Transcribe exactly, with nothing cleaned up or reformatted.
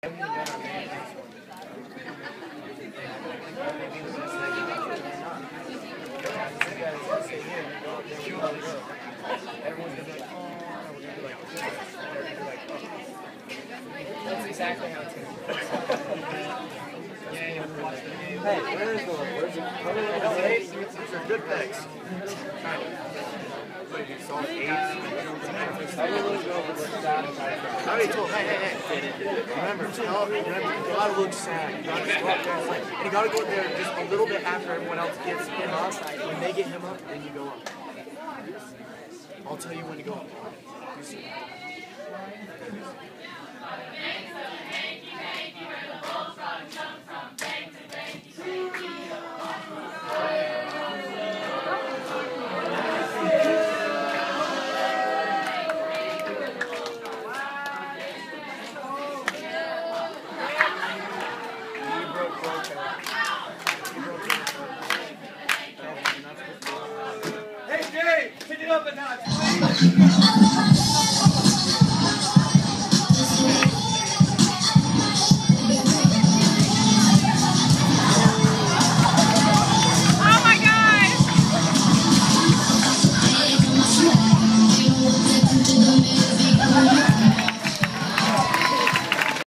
That's exactly how it's going to be. Yeah, you'll watch the game. Hey, where is the where's the Hey, these are good picks. Solid eights. I really go over the stats. I already told, hey, hey, hey. Remember, tell, remember, you gotta look sad. You gotta go up there, like, and you gotta go there just a little bit after everyone else gets him up. When they get him up, then you go up. I'll tell you when to go up. You see. Hey, Jay, pick it up a notch, please.